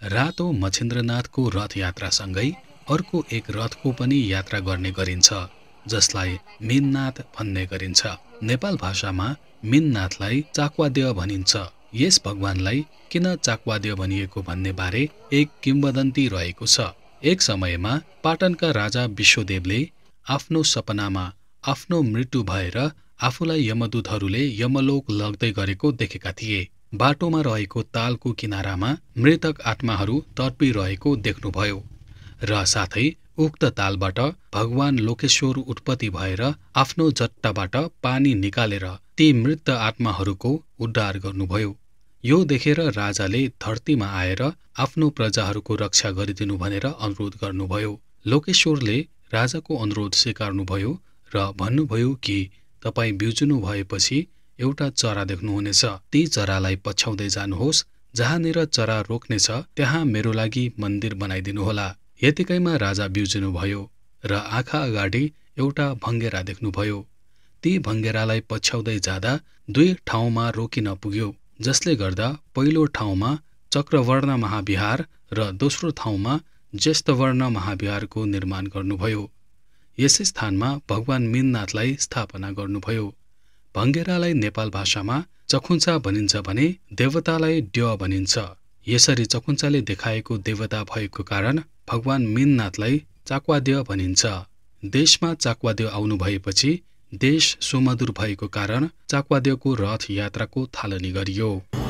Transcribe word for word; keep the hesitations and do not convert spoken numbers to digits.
रातो मच्छिन्द्रनाथको रथ यात्रासँगै अर्को एक रथको पनि यात्रा गर्ने गरिन्छ, जसलाई मीननाथ भन्ने गरिन्छ। नेपाल भाषामा मीननाथलाई चाकवाद्य भनिन्छ। यस भगवानलाई किन चाकवाद्य भनिएको भन्ने बारे एक किम्वदन्ती रहेको छ। एक समयमा पाटनका राजा विश्वदेवले आफ्नो सपनामा आफ्नो मृत्यु भएर आफूलाई यमदूतहरूले यमलोक लग्दै गरेको देखेका थिए। बाटोमा रहेको तालको किनारामा मृतक आत्माहरू तर्पिरहेको देख्नुभयो र साथै उक्त तालबाट भगवान लोकेश्वर उत्पत्ति भएर आफ्नो जट्टाबाट पानी निकालेर ती मृत आत्माहरूको उद्धार गर्नुभयो। यो देखेर राजाले धरतीमा आएर आफ्नो प्रजाहरूको रक्षा गरिदिनु भनेर अनुरोध गर्नुभयो। लोकेश्वरले राजाको अनुरोध स्वीकार्नुभयो र भन्नुभयो कि तपाईँ बिउजनु भएपछि एउटा चरा देख्नुहुनेछ। ती चरालाई पछ्याउँदै जानुहोस्। जहाँनिर चरा रोक्नेछ त्यहाँ मेरो लागि मन्दिर बनाइदिनुहोला। यतिकैमा राजा बिउजनु भयो र आँखा अगाडि एउटा भङ्गेरा देख्नुभयो। ती भङ्गेरालाई पछ्याउँदै जाँदा दुई ठाउँमा रोकिन पुग्यो, जसले गर्दा पहिलो ठाउँमा चक्रवर्ण महाविहार र दोस्रो ठाउँमा ज्येष्ठवर्ण महाविहारको निर्माण गर्नुभयो। यसै स्थानमा भगवान मीननाथलाई स्थापना गर्नुभयो। भङ्गेरालाई नेपाल भाषामा चखुन्चा भनिन्छ भने देवतालाई ड्य भनिन्छ। यसरी चखुन्चाले देखाएको देवता भएको कारण भगवान मीननाथलाई चाकवाद्य भनिन्छ। देशमा चाकवाद्य आउनु भएपछि देश सुमधुर भएको कारण चाकवाद्यको रथ यात्राको थालनी गरियो।